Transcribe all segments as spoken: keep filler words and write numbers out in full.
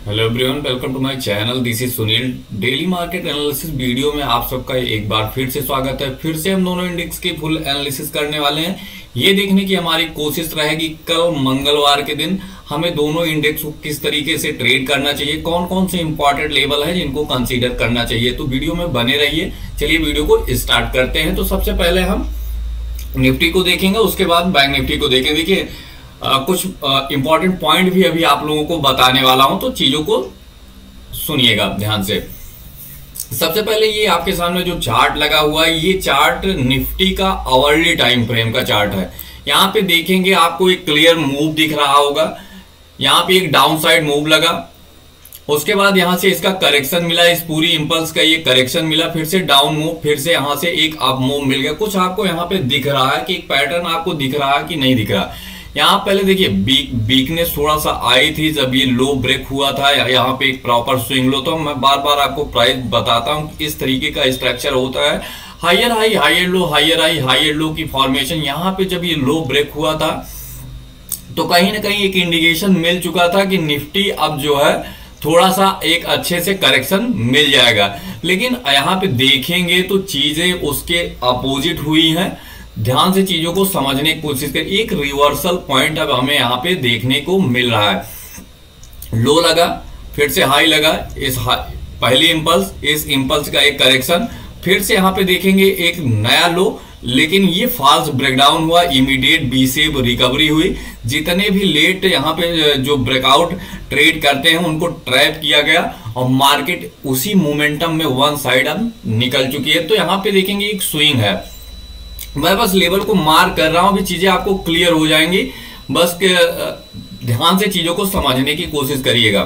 Hello everyone, welcome to my channel. This is Sunil. Daily market analysis video में आप सबका एक बार फिर से स्वागत है। फिर से हम दोनों इंडेक्स की फुल एनालिसिस करने वाले हैं। ये देखने की हमारी कोशिश रहेगी कल मंगलवार के दिन हमें दोनों इंडेक्स को किस तरीके से ट्रेड करना चाहिए, कौन कौन से इंपॉर्टेंट लेवल है जिनको कंसीडर करना चाहिए। तो वीडियो में बने रहिए। चलिए वीडियो को स्टार्ट करते हैं। तो सबसे पहले हम निफ्टी को देखेंगे, उसके बाद बैंक निफ्टी को देखेंगे। देखिए Uh, कुछ इंपॉर्टेंट पॉइंट भी अभी आप लोगों को बताने वाला हूं, तो चीजों को सुनिएगा ध्यान से। सबसे पहले ये आपके सामने जो चार्ट लगा हुआ है, ये चार्ट निफ्टी का आवरली टाइम फ्रेम का चार्ट है। यहां पे देखेंगे आपको एक क्लियर मूव दिख रहा होगा। यहां पे एक डाउन साइड मूव लगा, उसके बाद यहां से इसका करेक्शन मिला, इस पूरी इंपल्स का ये करेक्शन मिला, फिर से डाउन मूव, फिर से यहां से एक अप मूव मिल गया। कुछ आपको यहां पे दिख रहा है कि एक पैटर्न आपको दिख रहा है कि नहीं दिख रहा। यहाँ पहले देखिए वीक वीकनेस थोड़ा सा आई थी जब ये लो ब्रेक हुआ था। यहाँ पे एक प्रॉपर स्विंग लो, तो मैं बार बार आपको प्राइस बताता हूँ इस तरीके का स्ट्रक्चर होता है। Higher high higher low, higher high higher low की फॉर्मेशन। यहाँ पे जब ये लो ब्रेक हुआ था तो कहीं ना कहीं एक इंडिकेशन मिल चुका था कि निफ्टी अब जो है थोड़ा सा एक अच्छे से करेक्शन मिल जाएगा। लेकिन यहाँ पे देखेंगे तो चीजें उसके अपोजिट हुई हैं। ध्यान से चीजों को समझने की कोशिश करें। एक रिवर्सल पॉइंट अब हमें यहाँ पे देखने को मिल रहा है। लो लगा, फिर से हाई लगा, इस पहली इंपल्स, इस इंपल्स का एक करेक्शन, फिर से यहाँ पे देखेंगे एक नया लो, लेकिन ये फॉल्स ब्रेकडाउन हुआ, इमीडिएट बी शेप रिकवरी हुई। जितने भी लेट यहाँ पे जो ब्रेकआउट ट्रेड करते हैं उनको ट्रैप किया गया और मार्केट उसी मोमेंटम में वन साइड अब निकल चुकी है। तो यहाँ पे देखेंगे एक स्विंग है। मैं बस लेवल को मार्क कर रहा हूं, अभी चीजें आपको क्लियर हो जाएंगी। बस ध्यान से चीजों को समझने की कोशिश करिएगा।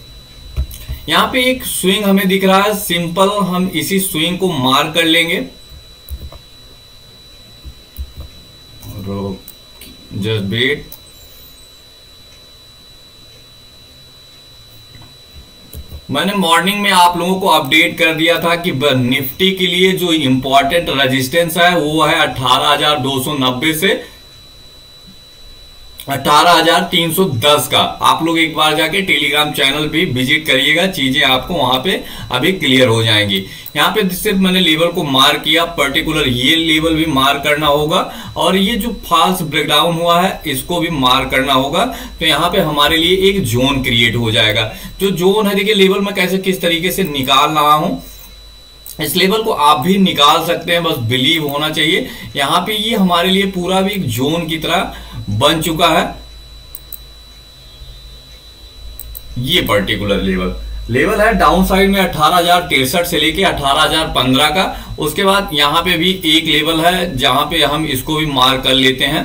यहां पे एक स्विंग हमें दिख रहा है, सिंपल हम इसी स्विंग को मार्क कर लेंगे। Just wait. मैंने मॉर्निंग में आप लोगों को अपडेट कर दिया था कि निफ्टी के लिए जो इंपॉर्टेंट रेजिस्टेंस है वो है अठारह हजार दो सौ नब्बे से अठारह हजार तीन सौ दस का। आप लोग एक बार जाके टेलीग्राम चैनल भी विजिट करिएगा, चीजें आपको वहां पे अभी क्लियर हो जाएंगी। यहाँ पे सिर्फ मैंने लेवल को मार्क किया, पर्टिकुलर ये लेवल भी मार्क करना होगा और ये जो फॉल्स ब्रेकडाउन हुआ है इसको भी मार्क करना होगा। तो यहाँ पे हमारे लिए एक जोन क्रिएट हो जाएगा। जो जोन है, देखिए लेवल में कैसे किस तरीके से निकाल रहा हूं, इस लेवल को आप भी निकाल सकते हैं, बस बिलीव होना चाहिए। यहाँ पे ये हमारे लिए पूरा भी एक जोन की तरह बन चुका है। ये पर्टिकुलर लेवल लेवल है डाउन साइड में अठारह हजार तिरसठ से लेके अठारह हजार पंद्रह का। उसके बाद यहां पे भी एक लेवल है जहां पे हम इसको भी मार्क कर लेते हैं,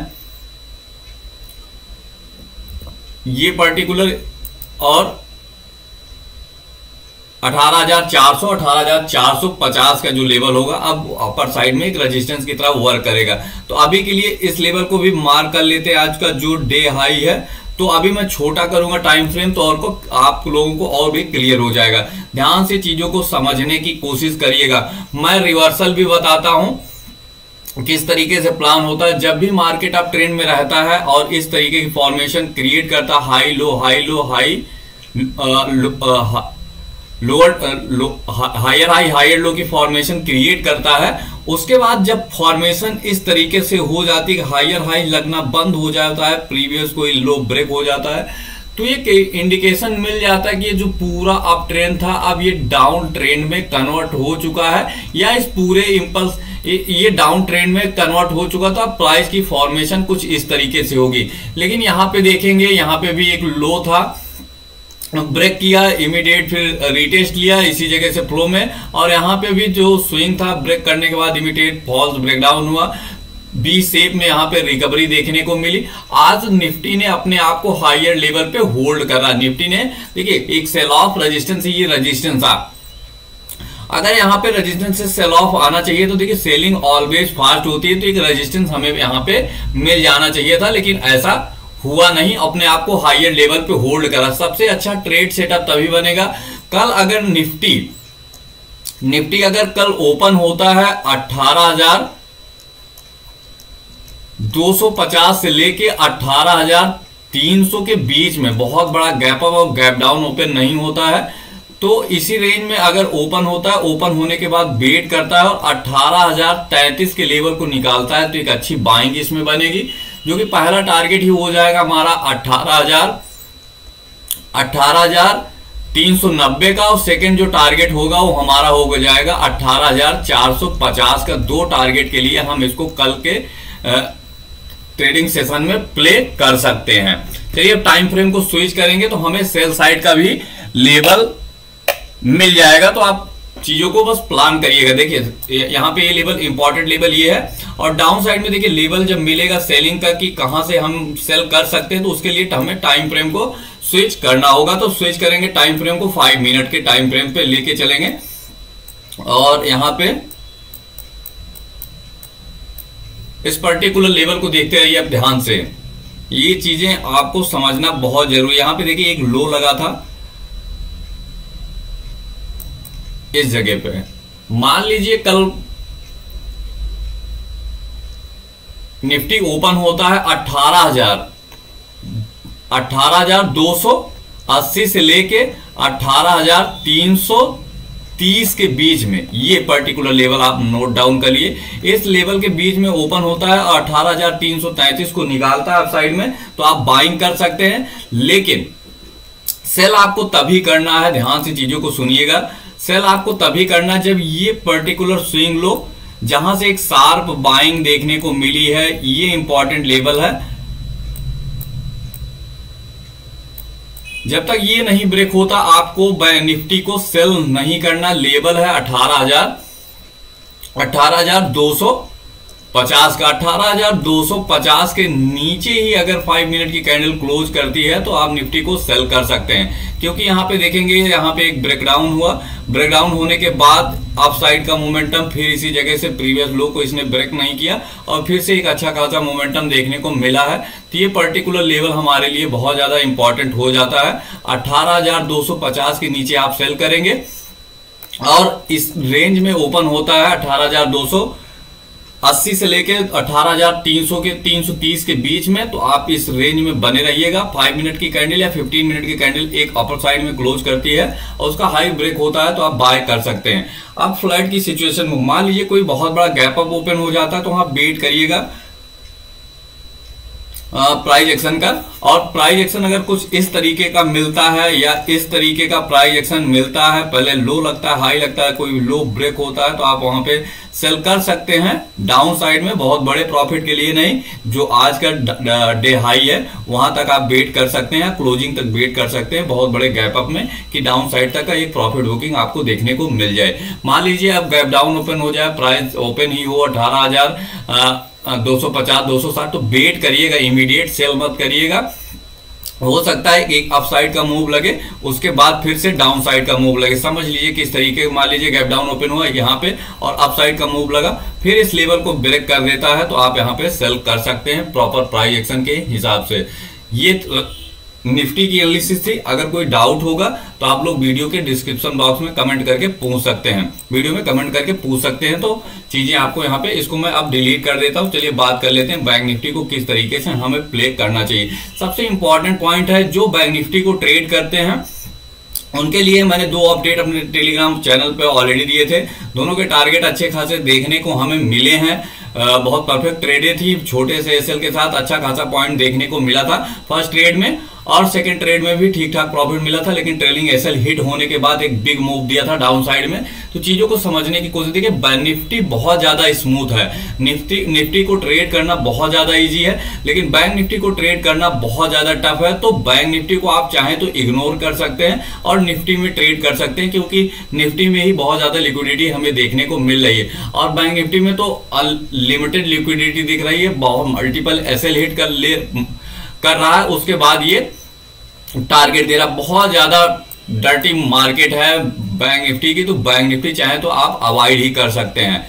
ये पर्टिकुलर, और अठारह हजार चार सौ अठारह हजार चार सौ पचास का जो लेवल होगा अब अपर साइड में एक रेजिस्टेंस की तरह वर्क करेगा। तो अभी के लिए इस लेवल को भी मार्क कर लेते हैं। आज का जो डे हाई है, तो अभी मैं छोटा करूंगा टाइम फ्रेम, तो और को आप लोगों को और भी क्लियर हो जाएगा। ध्यान से चीजों को समझने की कोशिश करिएगा। मैं रिवर्सल भी बताता हूं किस तरीके से प्लान होता है। जब भी मार्केट अप ट्रेंड में रहता है और इस तरीके की फॉर्मेशन क्रिएट करता है, high low high low high lower low, higher high higher low की फॉर्मेशन क्रिएट करता है, उसके बाद जब फॉर्मेशन इस तरीके से हो जाती है, हायर हाई लगना बंद हो जाता है, प्रीवियस कोई लो ब्रेक हो जाता है, तो ये इंडिकेशन मिल जाता है कि ये जो पूरा अप ट्रेंड था अब ये डाउन ट्रेंड में कन्वर्ट हो चुका है, या इस पूरे इंपल्स ये, ये डाउन ट्रेंड में कन्वर्ट हो चुका था। प्राइस की फॉर्मेशन कुछ इस तरीके से होगी। लेकिन यहाँ पे देखेंगे, यहाँ पे भी एक लो था, ब्रेक किया, इमीडिएट फिर रिटेस्ट लिया इसी जगह से फ्लो में, और यहाँ पे भी जो स्विंग था ब्रेक करने के बाद इमीडिएट फॉल्स ब्रेकडाउन हुआ, बी शेप में यहाँ पे रिकवरी देखने को मिली। आज निफ्टी ने अपने आप को हायर लेवल पे होल्ड करा। निफ्टी ने देखिए एक सेल ऑफ रेजिस्टेंस, ये रेजिस्टेंस था, अगर यहाँ पे रेजिस्टेंस से सेल ऑफ आना चाहिए तो देखिए सेलिंग ऑलवेज फास्ट होती है, तो एक रेजिस्टेंस हमें यहाँ पे मिल जाना चाहिए था, लेकिन ऐसा हुआ नहीं, अपने आप को हायर लेवल पे होल्ड करा। सबसे अच्छा ट्रेड सेटअप तभी बनेगा कल अगर निफ्टी निफ्टी अगर कल ओपन होता है अठारह हजार दो सौ पचास से लेके अठारह हजार तीन सौ के बीच में बहुत बड़ा गैप अप और गैप डाउन ओपन नहीं होता है। तो इसी रेंज में अगर ओपन होता है, ओपन होने के बाद वेट करता है और अठारह हजार तैंतीस के लेवल को निकालता है तो एक अच्छी बाइंग इसमें बनेगी, जो कि पहला टारगेट ही हो जाएगा हमारा अठारह हजार अठारह हजार तीन सौ नब्बे का, और सेकंड जो टारगेट होगा वो हमारा हो जाएगा अठारह हजार चार सौ पचास का। दो टारगेट के लिए हम इसको कल के ट्रेडिंग सेशन में प्ले कर सकते हैं। चलिए अब टाइम फ्रेम को स्विच करेंगे तो हमें सेल साइड का भी लेवल मिल जाएगा। तो आप चीजों को बस प्लान करिएगा। देखिए यहाँ पे ये लेवल इंपॉर्टेंट लेवल ये है, और डाउन साइड में देखिए लेवल जब मिलेगा सेलिंग का कि कहां से हम सेल कर सकते हैं, तो उसके लिए हमें टाइम फ्रेम को स्विच करना होगा। तो स्विच करेंगे टाइम फ्रेम को, फाइव मिनट के टाइम फ्रेम पे लेके चलेंगे, और यहाँ पे इस पर्टिकुलर लेवल को देखते रहिए आप ध्यान से। ये चीजें आपको समझना बहुत जरूरी है। यहाँ पे देखिए एक लो लगा था इस जगह पे, मान लीजिए कल निफ्टी ओपन होता है अठारह हजार अठारह हजार दो सौ अस्सी से लेके अठारह हजार तीन सौ तीस के बीच में, ये पर्टिकुलर लेवल आप नोट डाउन कर लिए। इस लेवल के बीच में ओपन होता है और अठारह हजार तीन सौ तैंतीस को निकालता है साइड में, तो आप बाइंग कर सकते हैं। लेकिन सेल आपको तभी करना है, ध्यान से चीजों को सुनिएगा, सेल आपको तभी करना जब ये पर्टिकुलर स्विंग लो जहां से एक शार्प बाइंग देखने को मिली है, ये इंपॉर्टेंट लेवल है। जब तक ये नहीं ब्रेक होता आपको निफ्टी को सेल नहीं करना। लेवल है अठारह हजार अठारह हजार दो सौ पचास का। अठारह हजार दो सौ पचास के नीचे ही अगर फाइव मिनट की कैंडल क्लोज करती है तो आप निफ्टी को सेल कर सकते हैं, क्योंकि यहाँ पे देखेंगे यहाँ पे एक ब्रेकडाउन हुआ, ब्रेकडाउन होने के बाद अप साइड का मोमेंटम फिर इसी जगह से प्रीवियस लो को इसने ब्रेक नहीं किया और फिर से एक अच्छा खासा मोमेंटम देखने को मिला है। तो ये पर्टिकुलर लेवल हमारे लिए बहुत ज्यादा इंपॉर्टेंट हो जाता है। अठारह हजार दो सौ पचास के नीचे आप सेल करेंगे और इस रेंज में ओपन होता है अठारह हजार दो सौ अस्सी से लेके अठारह हजार तीन सौ के तीन सौ तीस के बीच में, तो आप इस रेंज में बने रहिएगा। फाइव मिनट की कैंडल या फिफ्टीन मिनट की कैंडल एक अपर साइड में क्लोज करती है और उसका हाई ब्रेक होता है तो आप बाय कर सकते हैं। अब फ्लैट की सिचुएशन में मान लीजिए कोई बहुत बड़ा गैप अप ओपन हो जाता है तो आप वेट करिएगा प्राइस एक्शन का, और प्राइस एक्शन अगर कुछ इस तरीके का मिलता है या इस तरीके का प्राइस एक्शन मिलता है, पहले लो लगता है हाई लगता है, कोई लो ब्रेक होता है तो आप वहां पे सेल कर सकते हैं डाउन साइड में, बहुत बड़े प्रॉफिट के लिए नहीं। जो आज का डे हाई है वहां तक आप वेट कर सकते हैं, क्लोजिंग तक वेट कर सकते हैं बहुत बड़े गैप अप में कि डाउन साइड तक का एक प्रॉफिट बुकिंग आपको देखने को मिल जाए। मान लीजिए अब गैप डाउन ओपन हो जाए, प्राइस ओपन ही हो अठारह हजार दो सौ पचास दो सौ साठ, तो वेट करिएगा, इमीडिएट सेल मत करिएगा। हो सकता है एक अप साइड का मूव लगे उसके बाद फिर से डाउन साइड का मूव लगे। समझ लीजिए किस तरीके, मान लीजिए गैप डाउन ओपन हुआ यहाँ पे और अप साइड का मूव लगा, फिर इस लेवल को ब्रेक कर देता है तो आप यहाँ पे सेल कर सकते हैं प्रॉपर प्राइस एक्शन के हिसाब से। ये निफ्टी की एनालिसिस थी। अगर कोई डाउट होगा तो आप लोग वीडियो के डिस्क्रिप्शन बॉक्स में कमेंट करके पूछ सकते हैं, वीडियो में कमेंट करके पूछ सकते हैं, तो चीजें आपको यहाँ पे, इसको मैं अब डिलीट कर देता हूँ। चलिए बात कर लेते हैं बैंक निफ्टी को किस तरीके से हमें प्ले करना चाहिए। सबसे इंपॉर्टेंट पॉइंट है, जो बैंक निफ्टी को ट्रेड करते हैं उनके लिए मैंने दो अपडेट अपने टेलीग्राम चैनल पे ऑलरेडी दिए थे। दोनों के टारगेट अच्छे खासे देखने को हमें मिले हैं, बहुत परफेक्ट ट्रेडें थी, छोटे से एसएल के साथ अच्छा खासा पॉइंट देखने को मिला था फर्स्ट ट्रेड में, और सेकंड ट्रेड में भी ठीक ठाक प्रॉफिट मिला था। लेकिन ट्रेलिंग एसएल हिट होने के बाद एक बिग मूव दिया था डाउन साइड में। तो चीजों को समझने की कोशिश देखिए, बैंक निफ्टी बहुत ज्यादा स्मूथ है, निफ्टी निफ्टी को ट्रेड करना बहुत ज्यादा इजी है, लेकिन बैंक निफ्टी को ट्रेड करना बहुत ज्यादा टफ है। तो बैंक निफ्टी को आप चाहें तो इग्नोर कर सकते हैं और निफ्टी में ट्रेड कर सकते हैं, क्योंकि निफ्टी में ही बहुत ज्यादा लिक्विडिटी हमें देखने को मिल रही है और बैंक निफ्टी में तो लिमिटेड लिक्विडिटी दिख रही है, बहुत मल्टीपल एसएल हिट कर ले कर रहा है, उसके बाद ये टारगेट दे रहा। बहुत ज्यादा डर्टी मार्केट है बैंक निफ्टी की, तो बैंक निफ्टी चाहे तो आप अवॉइड ही कर सकते हैं।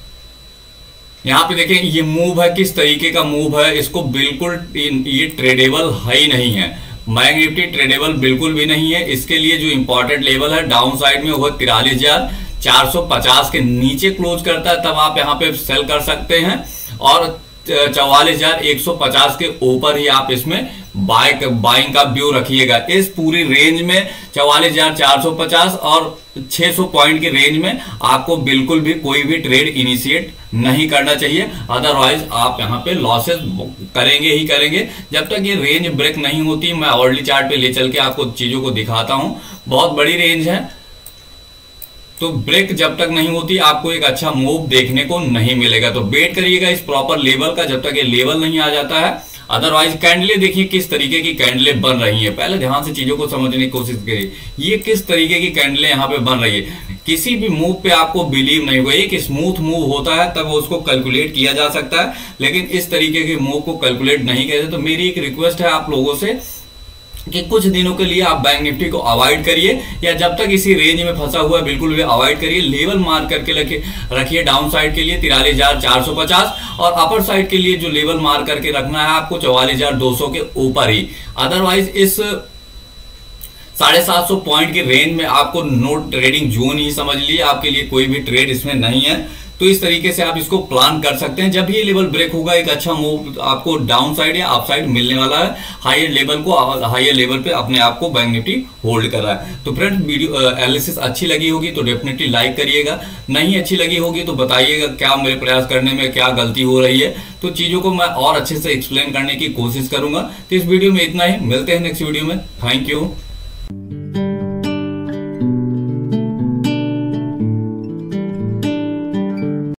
यहां पे देखें ये मूव है, किस तरीके का मूव है, इसको बिल्कुल ये ट्रेडेबल है ही नहीं है। बैंक निफ्टी ट्रेडेबल बिल्कुल भी नहीं है। इसके लिए जो इंपॉर्टेंट लेवल है डाउन साइड में वो तिरालीस हजार चार सौ पचास के नीचे क्लोज करता है, तब आप यहाँ पे सेल कर सकते हैं। और चौवालीस हजार एक सौ पचास के ऊपर ही आप इसमें बाय बाइंग का व्यू रखिएगा। इस पूरी रेंज में चौवालीस हजार चार सौ पचास और छह सौ पॉइंट की रेंज में आपको बिल्कुल भी कोई भी ट्रेड इनिशिएट नहीं करना चाहिए, अदरवाइज आप यहां पे लॉसेस करेंगे ही करेंगे जब तक ये रेंज ब्रेक नहीं होती। मैं ऑर्डरली चार्ट पे ले चल के आपको चीजों को दिखाता हूं, बहुत बड़ी रेंज है, तो ब्रेक जब तक नहीं होती आपको एक अच्छा मूव देखने को नहीं मिलेगा। तो वेट करिएगा इस प्रॉपर लेवल का जब तक ये लेवल नहीं आ जाता है। अदरवाइज कैंडलें देखिए किस तरीके की कैंडलें बन रही हैं, पहले ध्यान से चीजों को समझने की कोशिश करिए। ये किस तरीके की कैंडलें यहाँ पे बन रही है, किसी भी मूव पे आपको बिलीव नहीं होगा। एक स्मूथ मूव होता है तब उसको कैलकुलेट किया जा सकता है, लेकिन इस तरीके के मूव को कैलकुलेट नहीं करते। तो मेरी एक रिक्वेस्ट है आप लोगों से कि कुछ दिनों के लिए आप बैंक निफ्टी को अवॉइड करिए, या जब तक इसी रेंज में फंसा हुआ है बिल्कुल भी अवॉइड करिए। लेवल मार्क करके रखिए डाउन साइड के लिए तिरालीस हजार चार सौ पचास और अपर साइड के लिए जो लेवल मार्क करके रखना है आपको चौवालीस हजार दो सौ के ऊपर ही। अदरवाइज इस साढ़े सात सौ पॉइंट के रेंज में आपको नो ट्रेडिंग जोन ही समझ लिए, आपके लिए कोई भी ट्रेड इसमें नहीं है। तो इस तरीके से आप इसको प्लान कर सकते हैं। जब ये लेवल ब्रेक होगा एक अच्छा मूव आपको डाउन साइड या अप साइड मिलने वाला है। हायर लेवल को हायर लेवल पे अपने आप को बैंक निफ्टी होल्ड कर रहा है। तो फ्रेंड्स वीडियो एनालिसिस अच्छी लगी होगी तो डेफिनेटली लाइक करिएगा, नहीं अच्छी लगी होगी तो बताइएगा क्या मेरे प्रयास करने में क्या गलती हो रही है, तो चीजों को मैं और अच्छे से एक्सप्लेन करने की कोशिश करूंगा। तो इस वीडियो में इतना ही, मिलते हैं नेक्स्ट वीडियो में। Thank you.